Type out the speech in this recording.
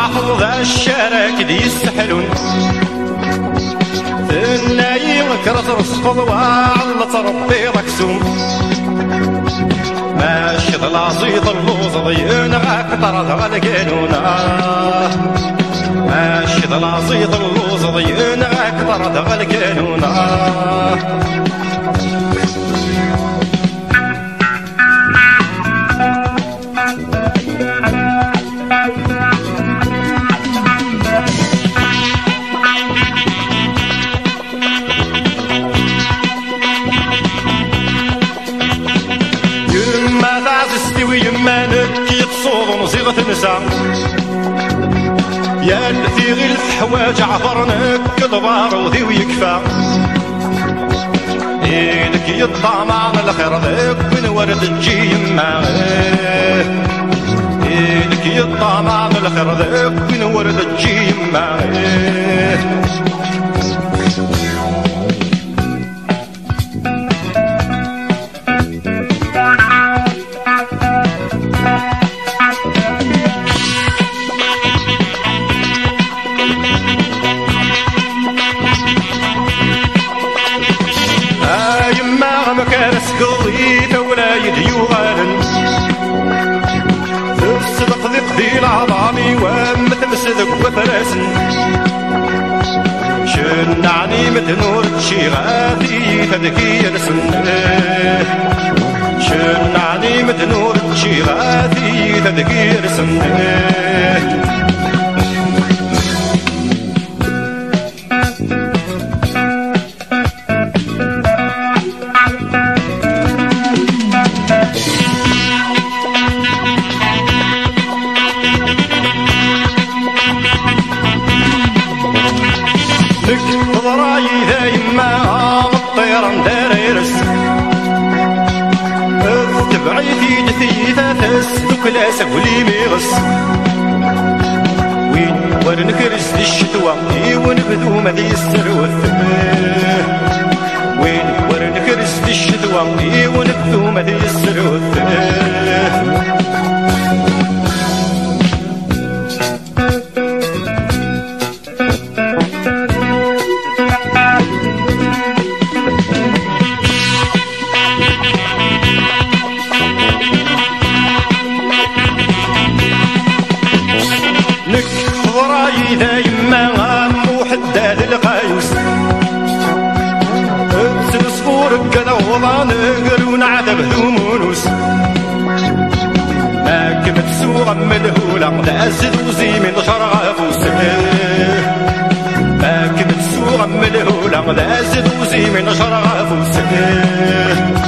ضاحوا ذا الشارك دي يستحلون النايم كرت رصفض وعلت ربي ركسوم ماشي العصيد اللوز ضينا اكثر ذا القانونا ماشي العصيد اللوز ضينا اكثر ذا القانونا ويما نكي تصوض صيغة النساء يا التي غير الحواج عفرنك البار وذي ويكفى إيدك يطمع الخير ذاك من ورد تجي يما إيدك يطمع الخير ذاك من ورد تجي يما مكانس قضيت ولا يديو غالن تصدق ذي العظامي ومتمس ذك وفراسن شنعني متنور تشي غاثي تذكي يرسن شنعني متنور تشي غاثي تذكي يرسن ضراي ذا يما الطيران دار يرس تبعيتي دثيثة تسلك لا سقولي ميغس وين ورنكرز دي الشتوى ونبدو مذي السروث وين ورنكرز دي الشتوى ونبدو مذي السروث ضراي ذا يما محدد القايوس سنصفور كذا وضانقر ونعذب ذومونوس ما كبت سوغ ملهولة لا زدوزي من شرغافوس ما كبت سوغ ملهولة لا زدوزي من شرغافوس